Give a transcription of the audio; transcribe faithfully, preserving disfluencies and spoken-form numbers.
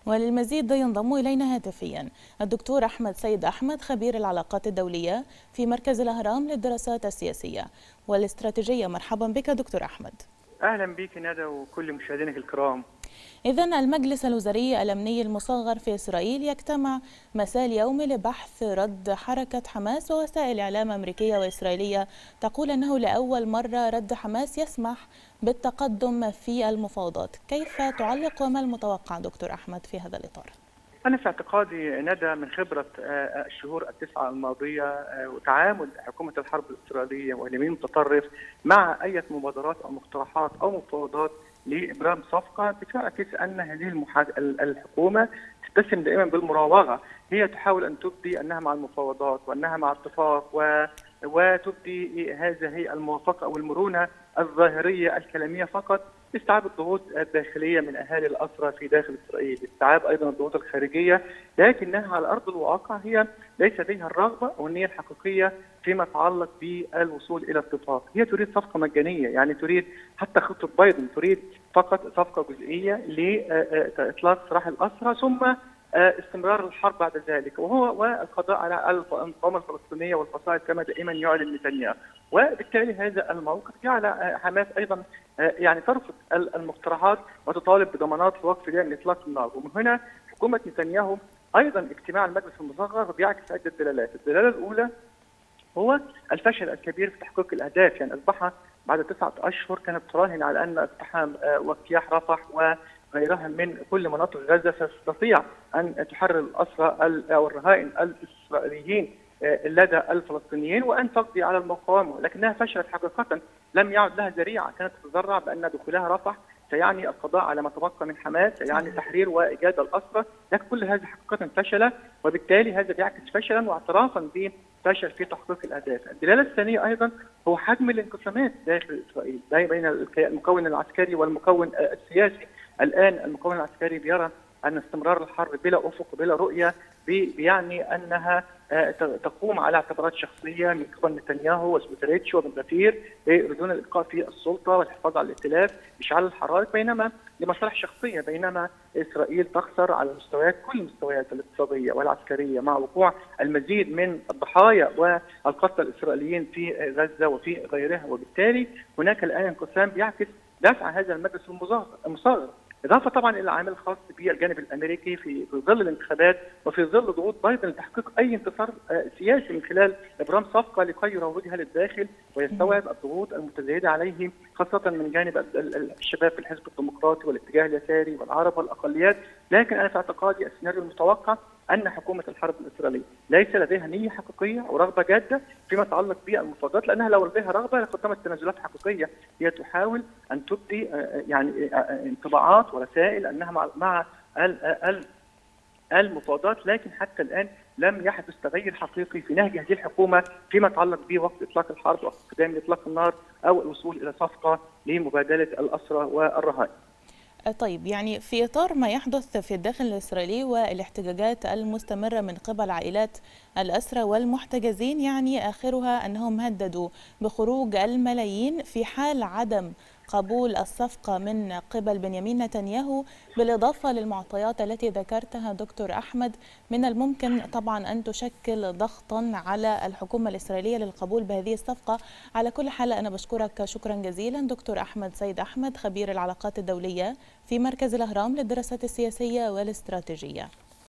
وللمزيد ينضم إلينا هاتفيا الدكتور أحمد سيد أحمد، خبير العلاقات الدولية في مركز الأهرام للدراسات السياسية والاستراتيجية. مرحبا بك دكتور أحمد. أهلا بك ندى وكل مشاهدينك الكرام. إذن المجلس الوزاري الأمني المصغر في إسرائيل يجتمع مساء اليوم لبحث رد حركة حماس، ووسائل إعلام أمريكية وإسرائيلية تقول أنه لأول مرة رد حماس يسمح بالتقدم في المفاوضات. كيف تعلق وما المتوقع دكتور أحمد في هذا الإطار؟ أنا في اعتقادي ندى من خبرة الشهور التسعة الماضية وتعامل حكومة الحرب الإسرائيلية واليمين المتطرف مع أي مبادرات أو مقترحات أو مفاوضات لإبرام صفقة، بتعكس أن هذه الحكومة تتسم دائما بالمراوغة. هي تحاول أن تبدي أنها مع المفاوضات وأنها مع اتفاق و... وتبدي هذه الموافقة أو المرونة الظاهرية الكلامية فقط لاستيعاب الضغوط الداخلية من أهالي الأسرى في داخل إسرائيل، استيعاب أيضا الضغوط الخارجية، لكنها على أرض الواقع هي ليس لديها الرغبة أو النية الحقيقية فيما يتعلق بالوصول إلى اتفاق. هي تريد صفقة مجانية، يعني تريد حتى خطة بايدن تريد فقط صفقة جزئية لإطلاق سراح الأسرى ثم استمرار الحرب بعد ذلك، وهو والقضاء على المقاومه الفلسطينيه والفصائل كما دائما يعلن نتنياهو. وبالتالي هذا الموقف جعل حماس ايضا يعني ترفض المقترحات وتطالب بضمانات لوقف دائم لاطلاق النار. ومن هنا حكومه نتنياهو ايضا اجتماع المجلس المصغر بيعكس عده دلالات. الدلاله الاولى هو الفشل الكبير في تحقيق الاهداف، يعني اصبح بعد تسعه اشهر كانت تراهن على ان اقتحام واجتياح رفح و غيرها من كل مناطق غزة ستستطيع أن تحرر الأسرى أو الرهائن الإسرائيليين لدى الفلسطينيين وأن تقضي على المقاومة، لكنها فشلت حقيقة. لم يعد لها ذريعة، كانت تتذرع بأن دخولها رفح سيعني القضاء على ما تبقى من حماس، سيعني تحرير وإيجاد الأسرى، لكن كل هذا حقيقة فشل، وبالتالي هذا بيعكس فشلا واعترافا بفشل في تحقيق الأهداف. الدلالة الثانية أيضا هو حجم الانقسامات داخل إسرائيل بين المكون العسكري والمكون السياسي. الآن المكون العسكري بيرى أن استمرار الحرب بلا أفق بلا رؤية بيعني أنها تقوم على اعتبارات شخصية من قبل نتنياهو وسموتريتش وبن غفير يريدون الإبقاء في السلطة والحفاظ على الائتلاف، إشعال الحرائق، بينما لمصالح شخصية، بينما إسرائيل تخسر على مستويات كل المستويات الاقتصادية والعسكرية مع وقوع المزيد من الضحايا والقتلى الإسرائيليين في غزة وفي غيرها. وبالتالي هناك الآن انقسام بيعكس دفع هذا المجلس المصغر، إضافة طبعا إلى العامل الخاص بالجانب الأمريكي في ظل الانتخابات وفي ظل ضغوط بايدن لتحقيق أي انتصار سياسي من خلال إبرام صفقة لكي يروجها للداخل ويستوعب الضغوط المتزايدة عليه، خاصة من جانب الشباب في الحزب الديمقراطي والاتجاه اليساري والعرب والأقليات. لكن أنا في اعتقادي السيناريو المتوقع أن حكومة الحرب الإسرائيلية ليس لديها نية حقيقية أو رغبة جادة فيما يتعلق بالمفاوضات، لأنها لو لديها رغبة لقدمت تنازلات حقيقية. هي تحاول أن تبدي يعني انطباعات ورسائل أنها مع مع المفاوضات، لكن حتى الآن لم يحدث تغير حقيقي في نهج هذه الحكومة فيما يتعلق بوقت إطلاق الحرب واقتدام إطلاق النار أو الوصول إلى صفقة لمبادلة الأسرى والرهائن. طيب، يعني في إطار ما يحدث في الداخل الإسرائيلي والاحتجاجات المستمرة من قبل عائلات الأسرى والمحتجزين، يعني آخرها أنهم هددوا بخروج الملايين في حال عدم قبول الصفقة من قبل بنيامين نتنياهو، بالإضافة للمعطيات التي ذكرتها دكتور أحمد، من الممكن طبعا أن تشكل ضغطا على الحكومة الإسرائيلية للقبول بهذه الصفقة. على كل حال أنا بشكرك شكرا جزيلا دكتور أحمد سيد أحمد، خبير العلاقات الدولية في مركز الأهرام للدراسات السياسية والاستراتيجية.